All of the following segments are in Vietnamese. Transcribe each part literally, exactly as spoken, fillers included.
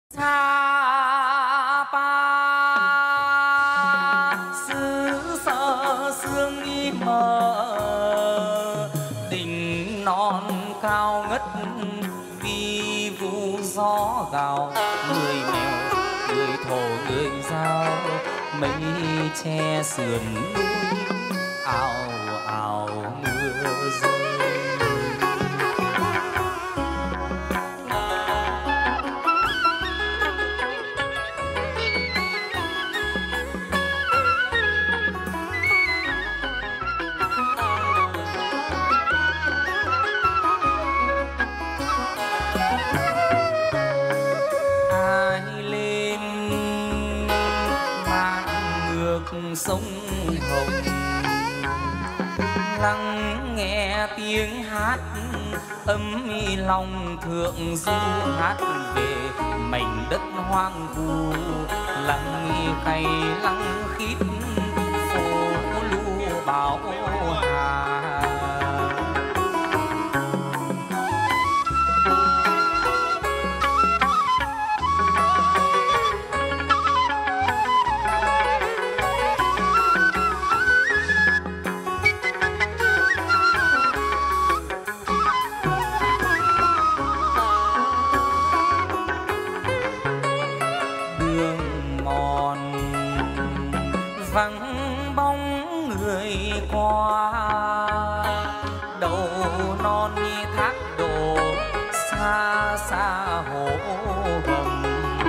Sa pa xứ sở sương nghi mờ, đỉnh non cao ngất vi vu gió gào. Người nghèo người thổ người giao, mây che sườn núi ào ào mưa rơi. Sông Hồng lắng nghe tiếng hát ấm lòng thượng du, hát về mảnh đất hoang vu lặng cay lặng khít phố lu bảo hà. Vắng bóng người qua, đầu non như thác đổ xa xa hồ gầm.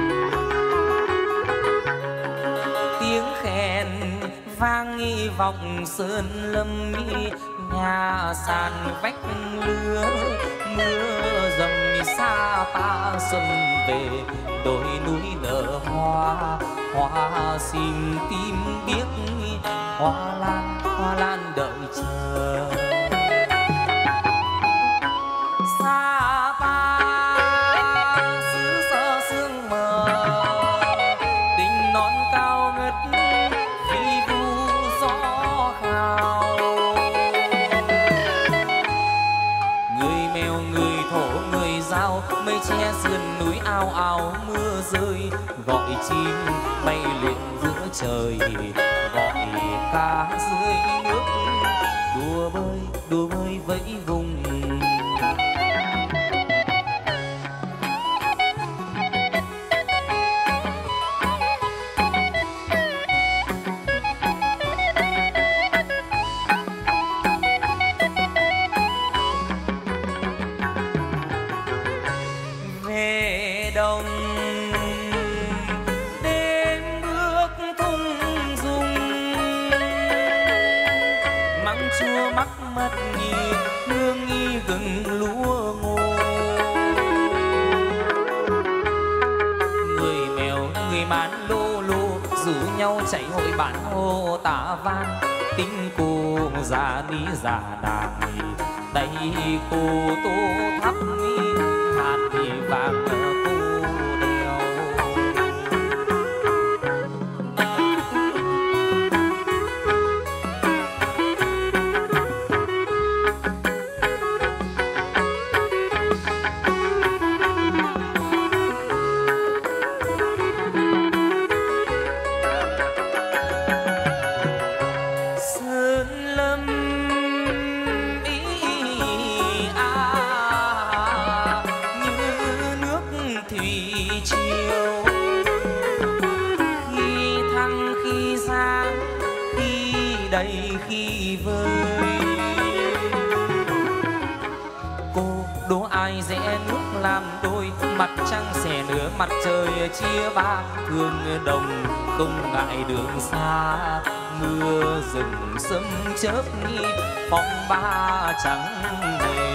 Tiếng khen vang nghi vọng sơn lâm, nhà sàn vách lứa mưa dầm xa pa xuân về. Đồi núi nở hoa, hoa xin tim biếc, hoa lan hoa lan đợi chờ. Sa pa xứ sở sương mờ, đỉnh non cao ngất vi vu gió khao. Người mèo người thổ người giao, mây che sườn núi ao ao mưa rơi. Gọi chim bay luyện giữa trời, gọi cá dưới nước đùa bơi đùa bơi vẫy vùng. Về đông chua mắc mất nghi hương nghi gừng lúa ngô. Người mèo người mán lô lô rủ nhau chạy hội bản hô tả van. Tính cô già ní già đàng đây cô tô thắp hạt thì vàng cô đeo. Đầy khi vơi cô đố ai rẽ nước làm đôi, mặt trăng xẻ nửa mặt trời chia ba. Thương đồng không ngại đường xa, mưa rừng sấm chớp nghi phong ba trắng về.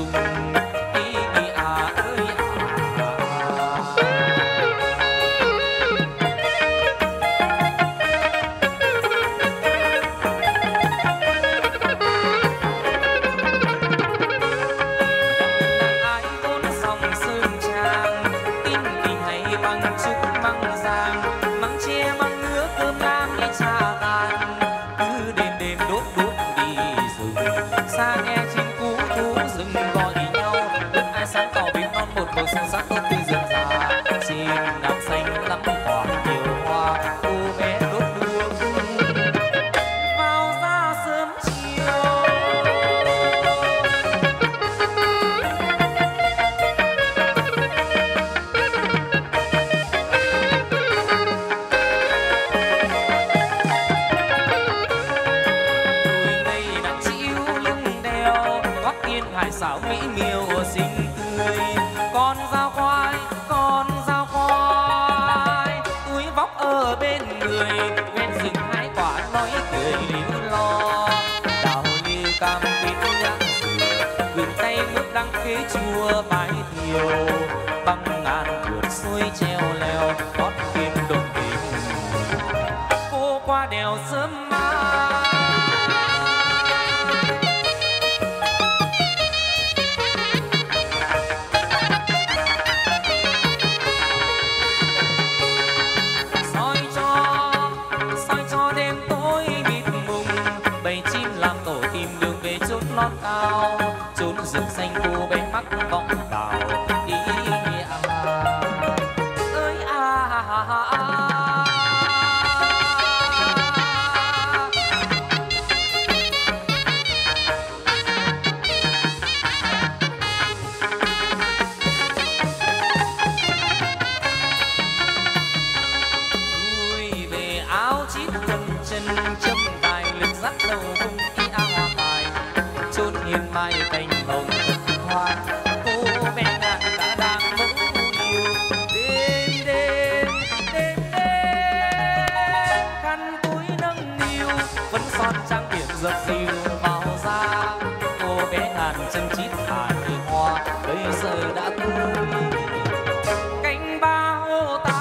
Chung măng trúc măng giang, măng tre măng nước cơm lam nghe trà tàn. Cứ đêm đêm đốt đốt đi rừng, xa nghe chim cú thú rừng gọi nhau. Đức ai sáng tỏ bên non một màu xuân sắc tốt tươi rừng già. Trên nắng xanh lắm quả nhiều hoa, cô bé đốt hương vào ra sớm chiều. Hải xảo mỹ miều xinh tươi, con dao khoai con dao khoai túi vóc ở bên người, ven rừng hái quả nói cười líu lo. Đào như cam quýt nhãn dừa, vườn tay nước đắng khế chua bái thiều. Băng ngàn vượt xuôi treo leo, gót kim đột tìm cô qua đèo sớm mai. Lót cao chốn rừng xanh cô bé mắc vọng vào ý à ơi à, à, à, à. Vui về áo chít quần chân châm tài lực dắt đầu hung ý à hoa bài chốn hiên mai cành hồng hoa. Cô bé ngàn đã đang mẫu yêu đêm đêm đêm đêm khăn túi nâng niu vẫn son trắng biển dập dìu vào da. Cô bé ngàn chân chít thả như hoa bây giờ đã tươi cánh bao ta.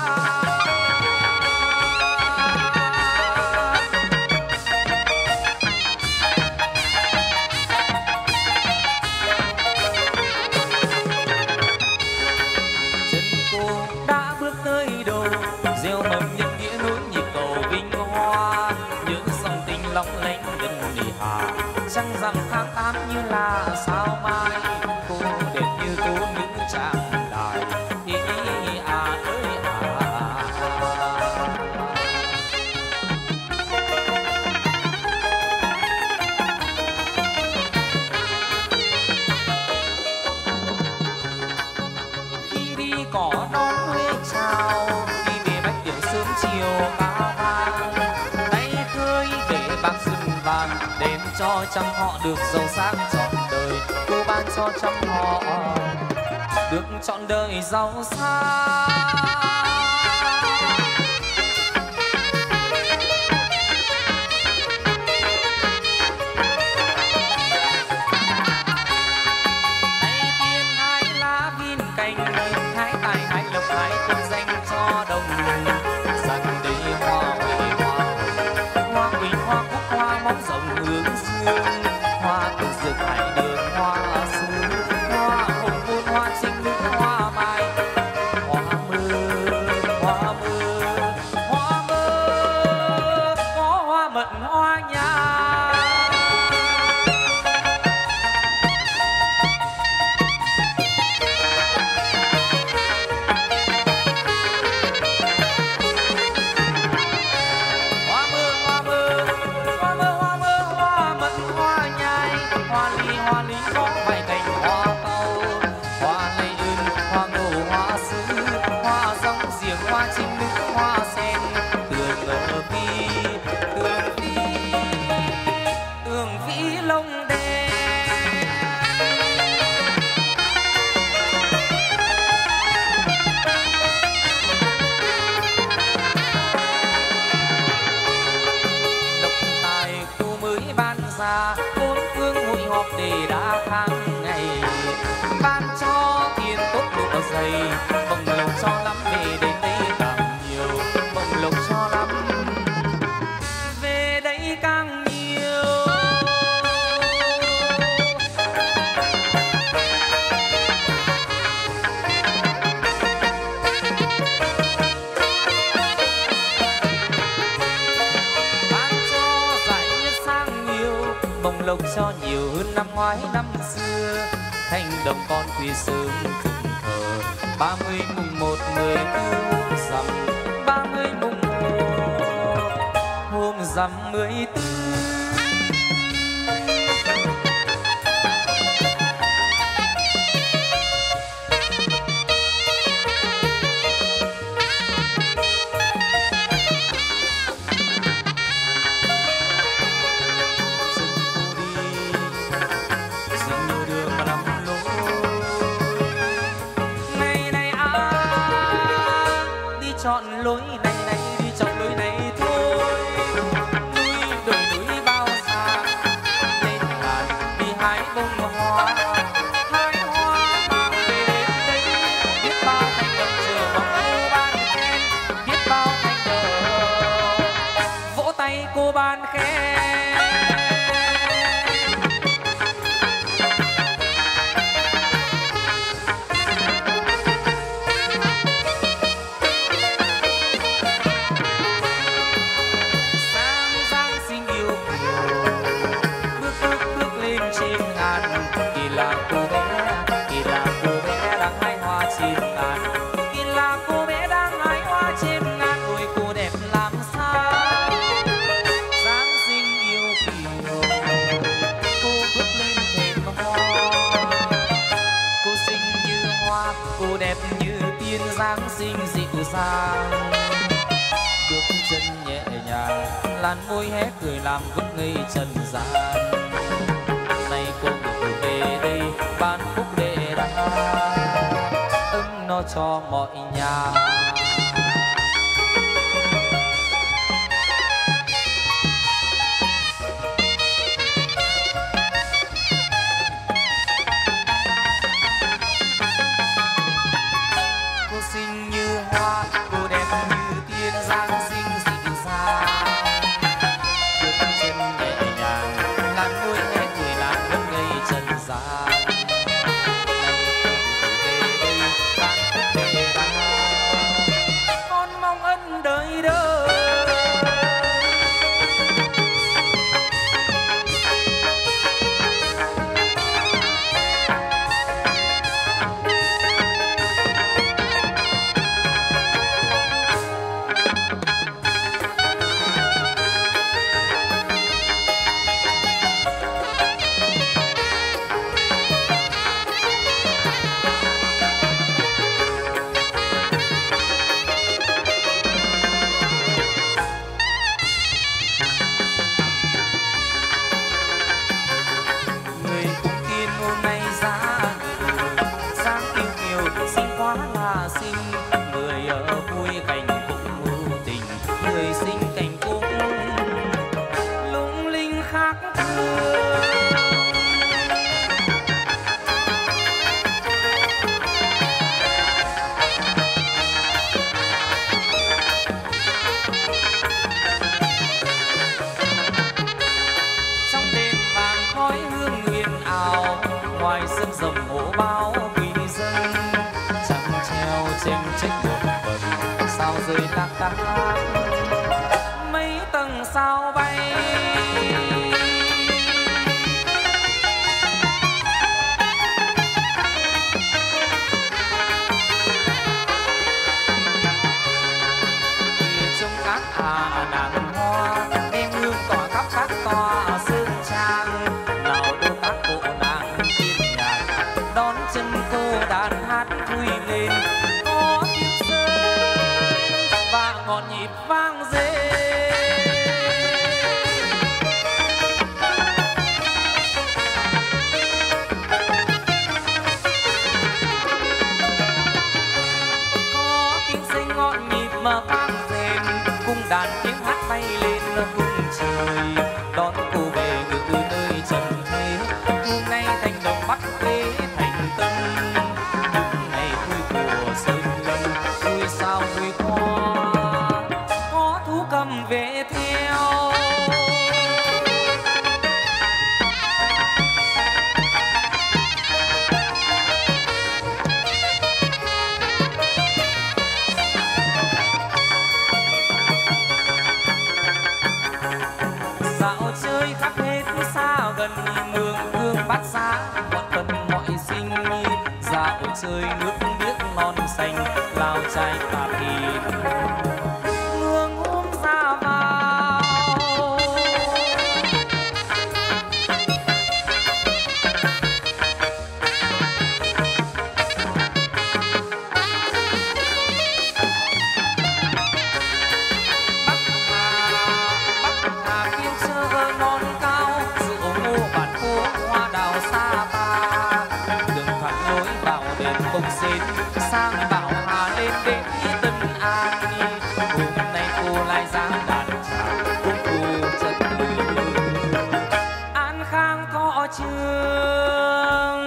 Gieo mầm nhân nghĩa núi nhịp cầu vinh hoa, những dòng tình long lanh gần nỉ hà. Trăng rằm tháng tám như là sao mai, cô đẹp như tố những tràng đài ý, ý à ơi à. Khi đi cỏ non huế chào, chiều cao vàng tay khơi để bạc rừng vàng, đem cho trăm họ được giàu sang trọn đời. Cô ban cho trăm họ được trọn đời giàu sang. Tay tiên hái lá viên cành, hái tài hái lộc hái quân danh cho đồng. Móng rồng hướng dương hoa tự dược hải đường hoa sứ hoa hồng muôn hoa trinh nữ hoa mai hoa mơ hoa mơ hoa mơ có hoa mận hoa nhài. Hoa lý có vài cành hoa cau, hoa lây ơn, hoa ngô, hoa sứ, hoa rong giềng, hoa chim nữ, hoa sen, tường ở vi, tường vi, tường vĩ lông đen. Lộc tài cô mới ban ra, bốn phương hội họp để đã tháng ngày, ban cho tiền tốt độ dày, bồng lộc cho lắm về đến đây càng nhiều, bồng lộc cho lắm về đây càng nhiều. cho nhiều hơn năm ngoái năm xưa. Thành đồng con quy sớm phụng thờ ba mươi mùng một mười tư hôm rằm, ba mươi mùng một hôm rằm mười tư. Chọn lối này này đi chọn lối này thôi. Núi đồi núi bao xa lên ngàn đi hái bông hoa, hái hoa mang về đến đây. Biết bao thành đồng chờ mong cô ban khen, biết bao thành đồng vỗ tay cô ban khen. Cô đẹp như tiên Giáng sinh dịu dàng, bước chân nhẹ nhàng, làn môi hé cười làm vút ngây trần gian. Nay cô gửi về đây ban phúc đệ đa, ấm no cho mọi nhà. Xinh như hoa, cô đẹp như tiên Giáng sinh dịu dàng, bước chân nhẹ nhàng, làn môi hé cười làm vút ngây trần gian. Nay cô về đây ban phúc đệ đa, con mong ân đời đời. Người ở vui cảnh cũng hữu tình, người sinh cảnh cũng lung linh khác thường. Trong đêm vàng khói hương huyền ảo, ngoài sân rồng hổ báo quý dân. Chênh trách một vần sao rơi lạc đác, mấy tầng sao bay. Khi trong các à nàng hoa đem hương tỏa khắp các tòa sơn trang, nào đâu các bộ nàng tiên nhạc đón chân cô đàn hát vui lên. Ngọn nhịp vang dê có tiếng xây ngọn nhịp mà vang rền, cung đàn tiếng hát bay lên khung trời, đón cô về ngự nơi trần thế. Hôm nay thành đồng Bắc Quế thành Tân, những ngày vui của sơn lâm vui sao vui hoa cầm về theo. Dạ xanh lao trai tạp thịt hương hôm ra vào Bắc Hà Bắc Hà Kiên Sơ non cao rượu ngô bản phố hoa đào xa ta đường thẳng lối vào đền Công Xến sang Bảo Hà lên đến nghĩa Tân An hôm nay cô lại dáng đàn tràng cung cô chất An Khang Thọ Trường.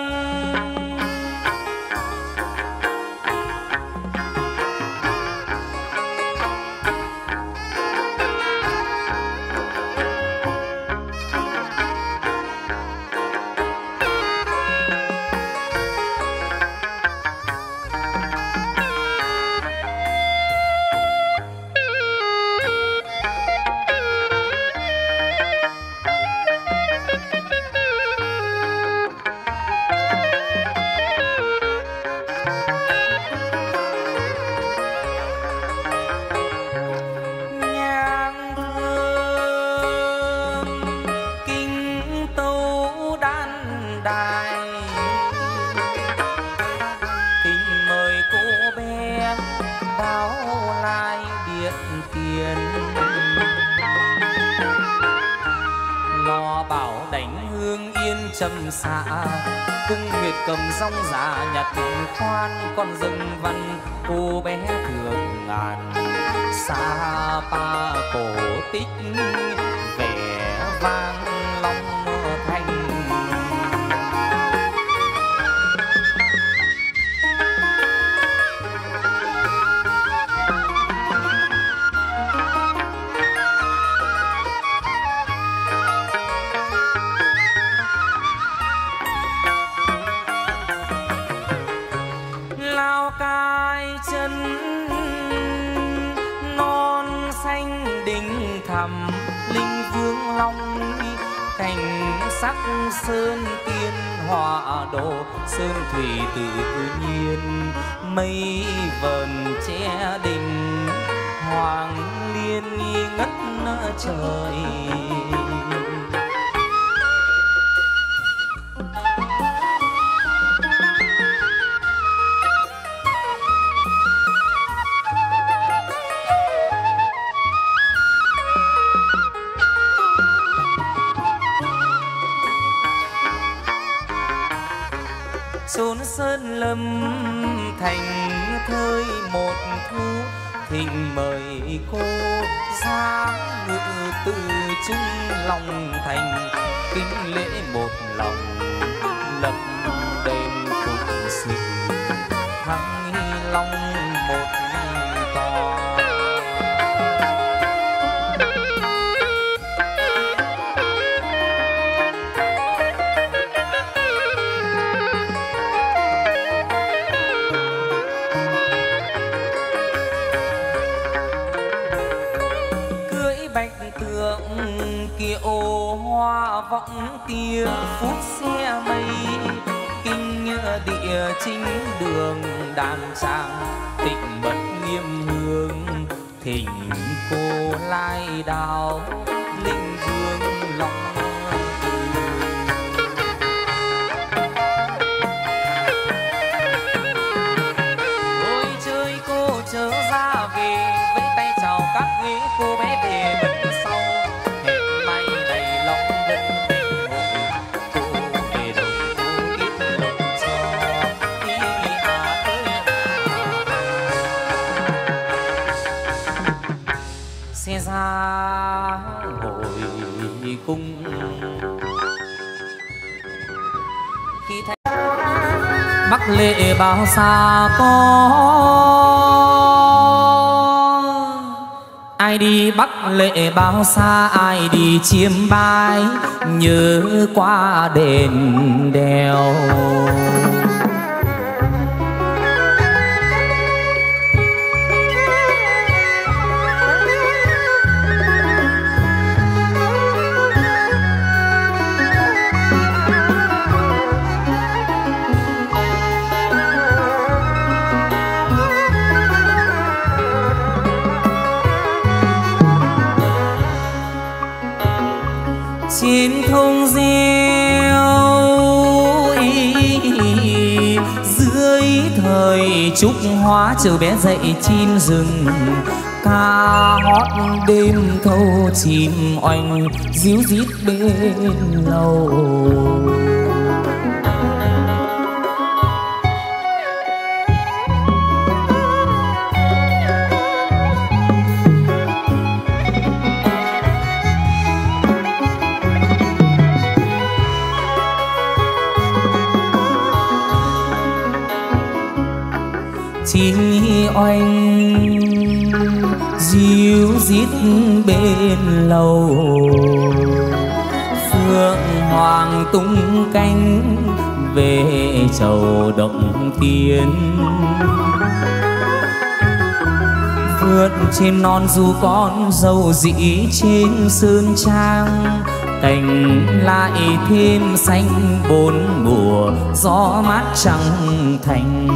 Trầm xạ cung nguyệt cầm rong giả nhặt khoan con rừng văn cô bé thường ngàn xa pa cổ tích vẻ vang long thanh linh vương long cảnh sắc sơn tiên họa đồ sơn thủy tự nhiên mây vờn che đình hoàng liên ngất trời. Chốn sơn lâm thành thơi một thu thỉnh mời cô ra ngự từ trưng lòng thành kính lễ một lòng lập đền phục sự thăng long một tòa. Kiệu hoa vọng tia phút xe mây kinh địa chính đường đàn trang tịnh mật nghiêm hương thỉnh cô lai đào linh vương long. Ôi chơi cô chớ ra về vẫy tay chào các ghế cô bé về bật sau. Xe ra hội cung khi thấy Bắc lệ bao xa có ai đi Bắc lệ bao xa ai đi chiêm bái nhớ qua đền đèo. trên thông reo dưới thời trúc hoa chờ bé dậy chim rừng ca hót đêm thâu chim oanh díu dít bên lầu. Chim oanh díu dít bên lầu, phượng hoàng tung cánh về chầu động tiên. Vượt trên non du con dâu dĩ trên sơn trang, cành lại thêm xanh bốn mùa gió mát trăng thành.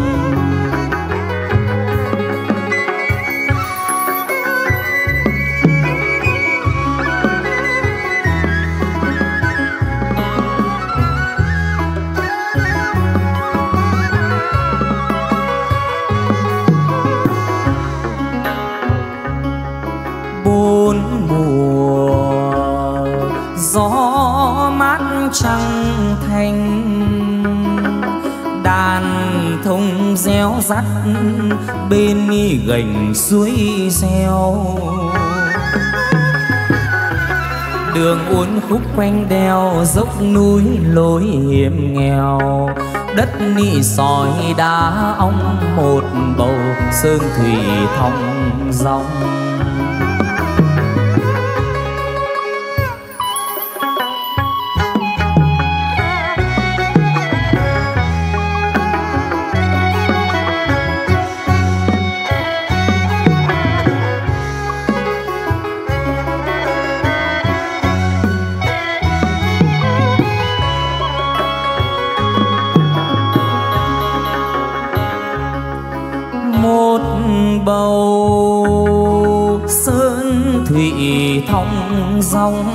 Trăng thanh đàn thông réo rắt bên gành suối reo. Đường uốn khúc quanh đèo dốc núi lối hiểm nghèo, đất nị sỏi đá ong một bầu sơn thủy thong dong. Bầu sơn thủy thong dong,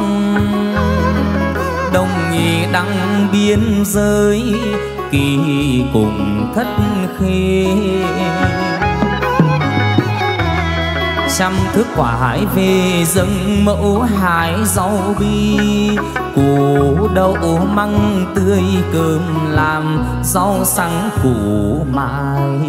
đồng nhị đăng biên giới kỳ cùng thất khê. Trăm thước quả hải về dâng mẫu hái rau bi, củ đậu măng tươi cơm làm rau sắn củ mai.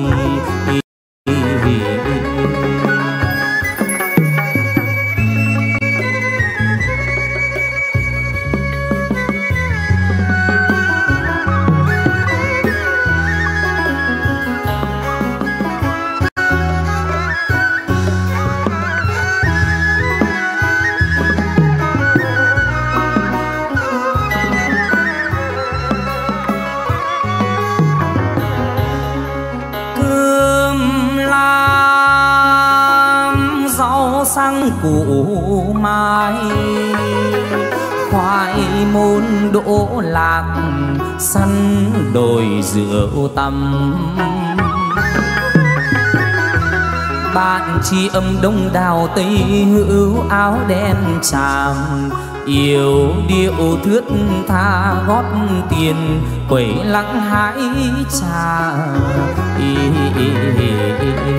Sang củ mai khoai môn đỗ lạc săn đồi rượu tăm. Bạn tri âm đông đào tây hữu áo đen tràm, yêu điệu thướt tha gót tiền quẩy lắng hái trà. Ý, ý, ý, ý, ý.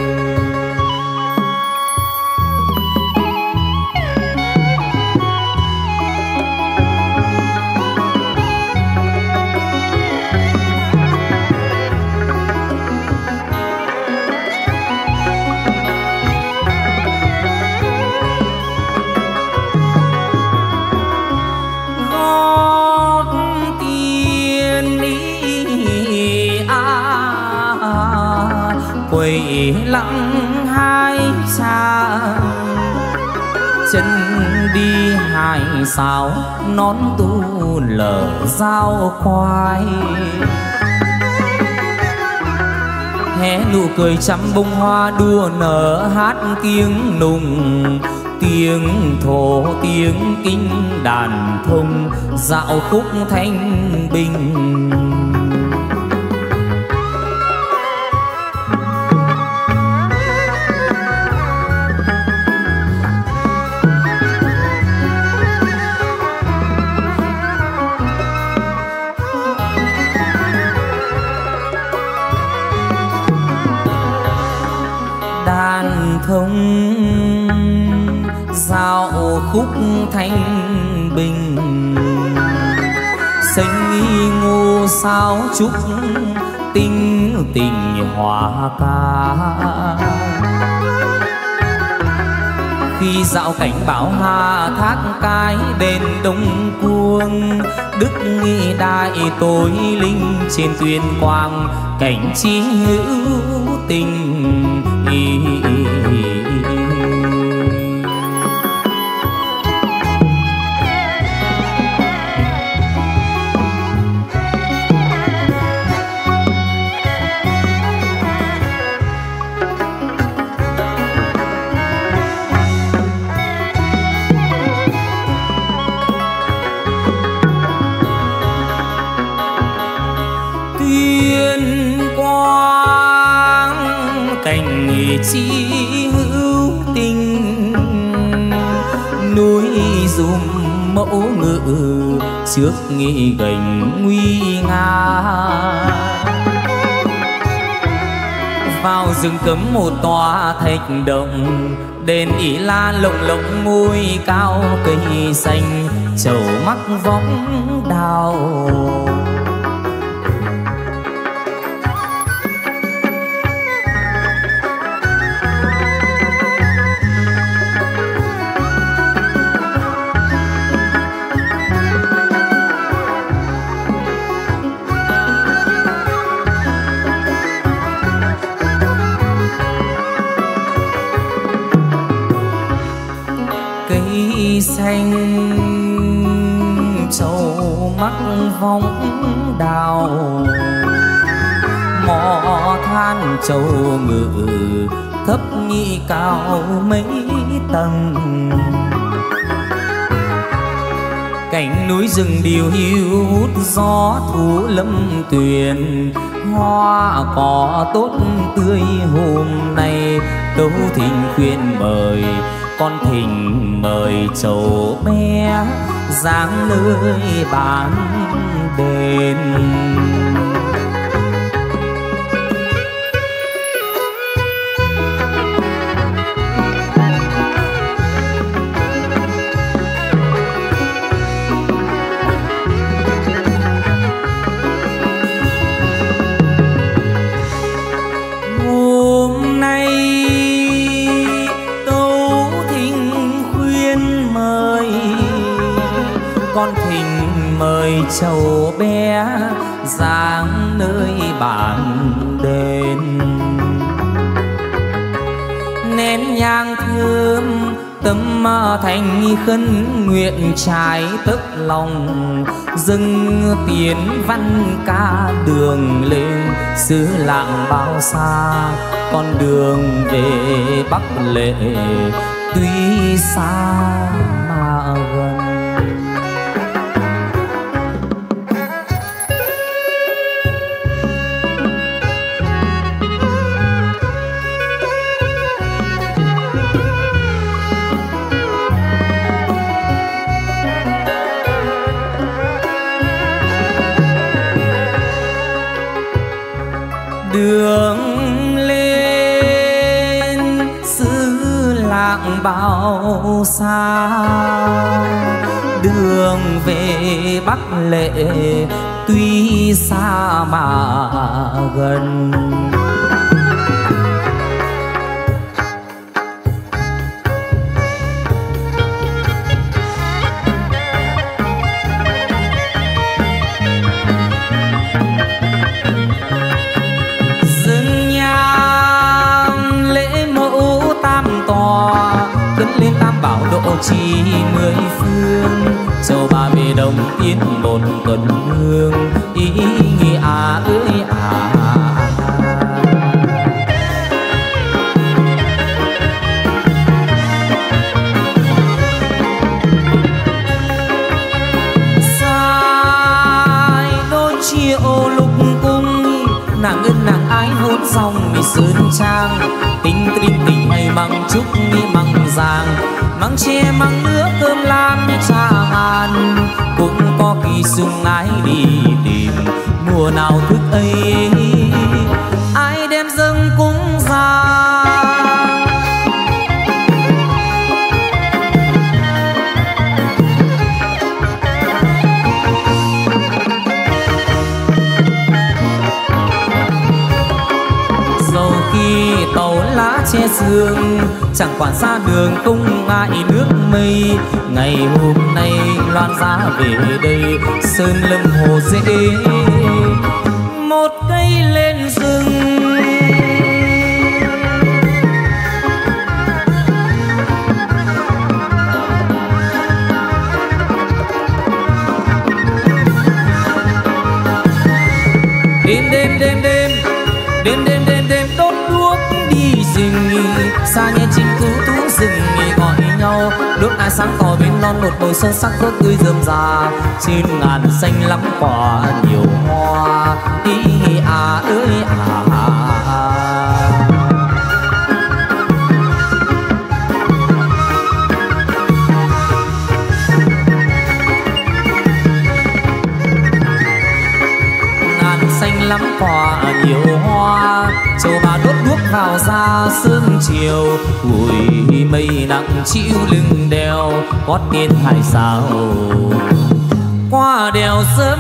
Quẩy lặng hai xa chân đi hai sao nón tu lở dao khoai. Hé nụ cười trăm bông hoa đua nở hát tiếng nùng, tiếng thổ tiếng kinh đàn thông dạo khúc thanh bình. giao khúc thanh bình, xanh nghi ngô sao chúc tình tình hòa ca. Khi dạo cảnh bảo hà thác cái đền đông cuông, đức nghị đại tối linh trên tuyên quang, cảnh chi hữu tình ý, ý, ý. Chi hữu tình núi dùm mẫu ngự trước nghị gành nguy nga. Vào rừng cấm một tòa thạch động, đền ỷ la lộng lộng ngôi cao, cây xanh trầu mắc võng đào. Xanh trầu mắc võng đào, mỏ than trầu ngự thấp nhị cao mấy tầng. Cảnh núi rừng điều hiu hút gió thú lâm tuyền, hoa cỏ tốt tươi hôm nay tấu thỉnh khuyên mời. Con thỉnh mời trầu bé dáng nơi bán đền. Con thỉnh mời trầu bé dáng nơi bản đền. Nén nhang thơm tâm thành khấn nguyện trái tấp lòng, dâng tiếng văn ca đường lên xứ lạng bao xa. Con đường về Bắc Lệ tuy xa mà gần. Đường lên xứ lạng bao xa, đường về Bắc Lệ tuy xa mà gần. Lên tam bảo độ trì mười phương, châu ba về đồng tiến một tuần hương. Ý nghĩa à ơi à, sai đôi chiều lục cung, nàng ơn nàng ái hôn dòng mi sơn trang. Tình tình tình hay măng trúc mi măng giang, măng tre măng nước cơm lam trà ngàn. Cũng có kỳ sung ái đi tìm, mùa nào thức ấy ai đem dâng cúng ra. che sương, chẳng quản xa đường không ngại nước mây. Ngày hôm nay loan giá về đây, sơn lâm hồ dễ một cây lên rừng. Đêm đêm đêm đêm đêm đêm đêm đêm đốt đuốc đi rình, xa nghe chim cứu thú rừng gọi nhau. Đốt ai sáng tỏ bên non một bầu sơn sắc phước tươi rơm rà, trên ngàn xanh lắm quả nhiều hoa ý à ơi à, à, à. Xanh lắm quả nhiều hoa, châu bà đốt đuốc vào ra sớm chiều. Ủi mây nặng chịu lưng đèo, gót tiên hải sao qua đèo sớm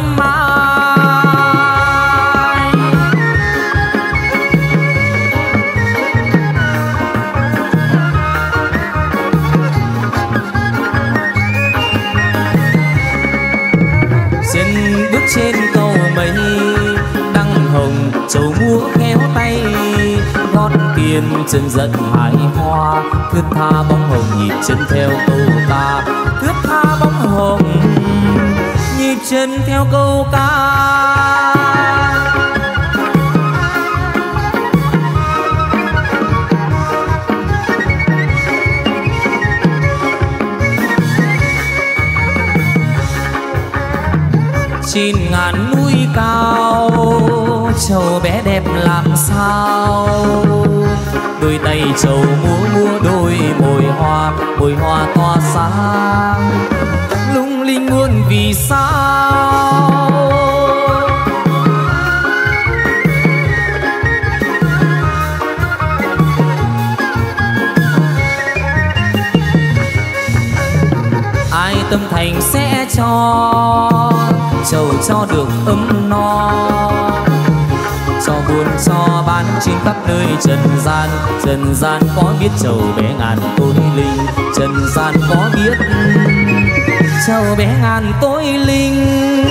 mai. Chân bước trên cầu mây, châu múa khéo tay, gót tiền chân giận hái hoa. Thướt tha bóng hồng nhịp chân theo câu ca, thướt tha bóng hồng nhịp chân theo câu ca. Trên ngàn núi cao, trầu bé đẹp làm sao. Đôi tay trầu múa múa đôi mồi hoa, mồi hoa tỏa sáng lung linh muôn vì sao. Ai tâm thành sẽ cho, trầu cho được ấm no, cho buôn cho bán trên khắp nơi trần gian. Trần gian có biết trầu bé ngàn tôi linh, trần gian có biết trầu bé ngàn tôi linh.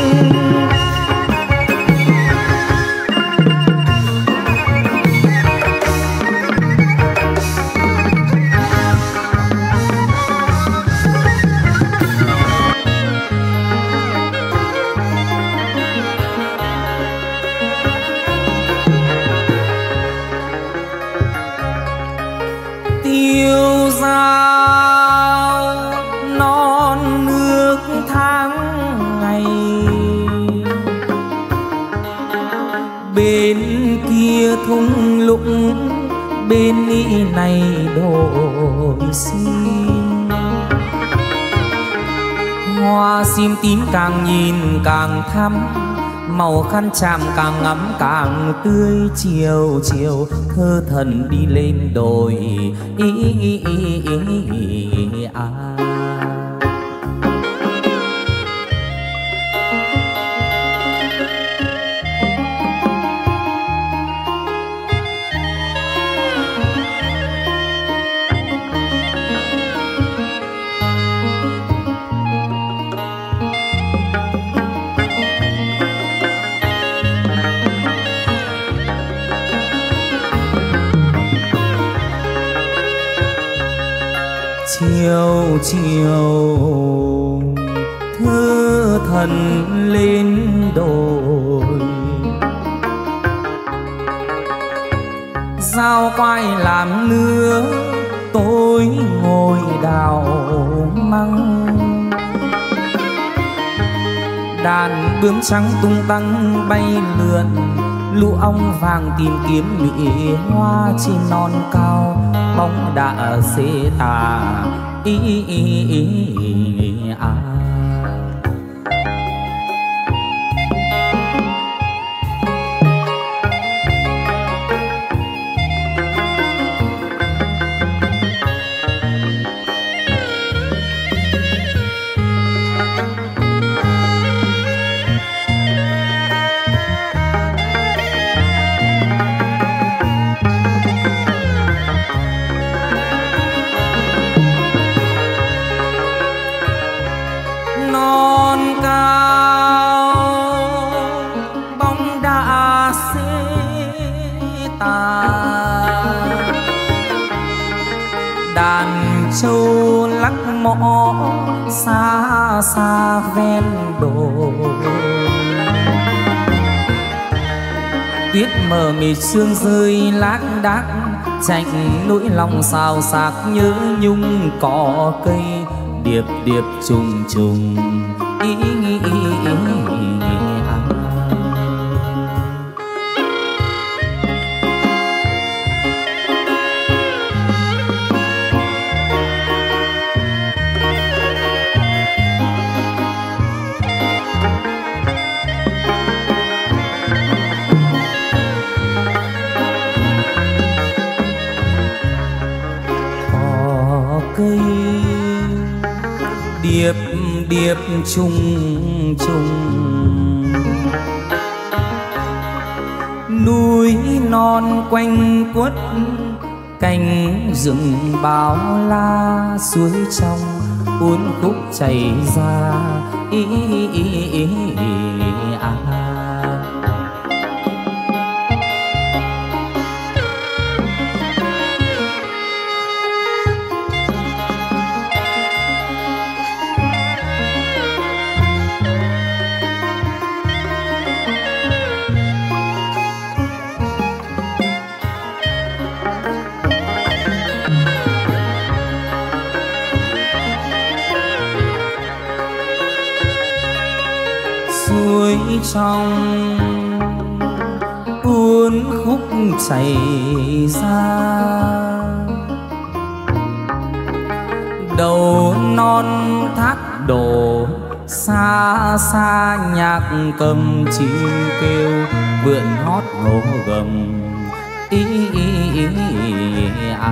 Tiêu dao non nước tháng ngày, bên kia thung lũng bên ý này đồi sim. Hoa sim tím càng nhìn càng thắm, màu khăn chạm càng ngắm càng tươi. Chiều chiều thơ thần đi lên đồi ý, ý, ý, ý, ý, à. Chiều chiều thơ thần lên đồi, dao quay làm nứa tôi ngồi đào măng. Đàn bướm trắng tung tăng bay lượn, lũ ong vàng tìm kiếm mỹ hoa trên non cao. Bóng đã xế tà ý, ý, ý, ý, à. ngàn châu lắc mõ xa xa ven đồi. Tuyết mờ mịt sương rơi lác đác, chạnh nỗi lòng xào xạc nhớ nhung cỏ cây điệp điệp trùng trùng ý, ý, ý, ý, ý. Cây điệp điệp trùng trùng, núi non quanh quất cành rừng bao la, suối trong uốn khúc chảy ra ý, ý, ý, ý, ý, à. Suối trong uốn khúc chảy ra, đầu non thác đổ xa xa nhạc cầm chim kêu, vượn hót ngô gầm ý, ý, ý, ý, à.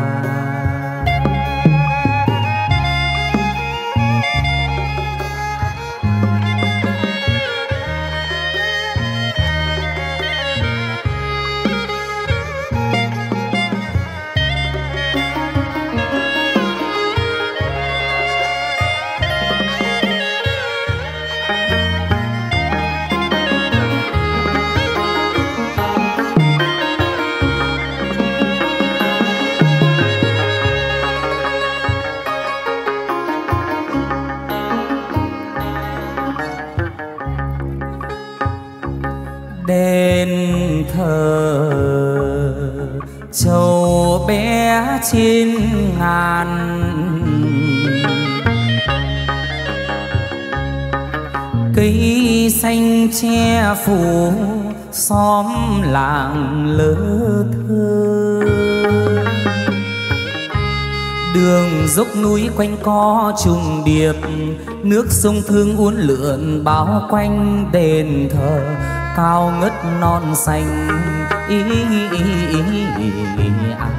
Đền thờ trầu bé trên ngàn, cây xanh che phủ xóm làng lơ thơ. Đường dốc núi quanh co trùng điệp, nước sông Thương uốn lượn bao quanh đền thờ, cao ngất non xanh ý, ý, ý, ý, ý, ý, à.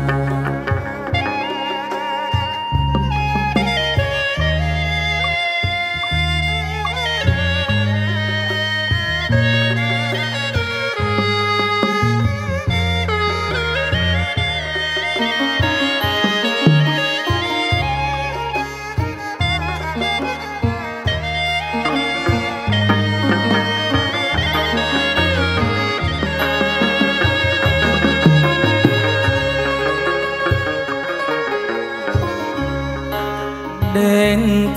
Đền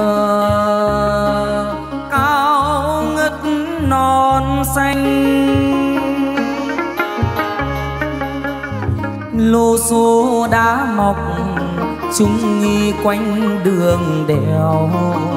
thờ cao ngất non xanh, lô số đá mọc chung nghi quanh đường đèo.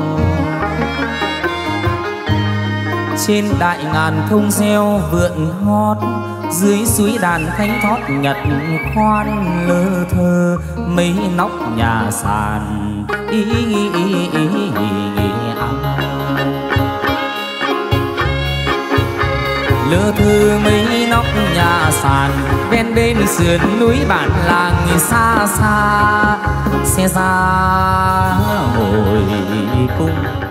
Trên đại ngàn thông reo vượn hót, dưới suối đàn thanh thót nhật khoan lơ thơ, mấy nóc nhà sàn ý, ý, ý, ý, ý, à. Lơ thơ mấy nóc nhà sàn ven bên sườn núi bản làng xa xa, xe ra hồi cung.